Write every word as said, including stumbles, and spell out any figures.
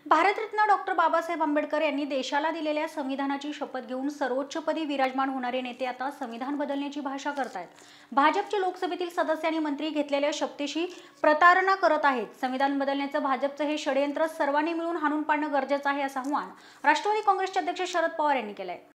Bharat Ratna doctor Babasaheb Ambedkar यांनी देशाला दिलेल्या संविधानाची शपथ घेऊन सर्वोच्चपदी विराजमान होणारे नेते आता संविधान बदलण्याची भाषा करतायत। भाजपचे लोकसभेतील सदस्य आणि मंत्री घेतलेल्या शपथेशी प्रतारणा करत आहेत। संविधान बदलण्याचं भाजपचं हे षडयंत्र सर्वांनी मिळून हाणून पाडणं गरजेचं आहे, असं आवाहन राष्ट्रवादी काँग्रेसचे अध्यक्ष शरद पवार यांनी केलंय।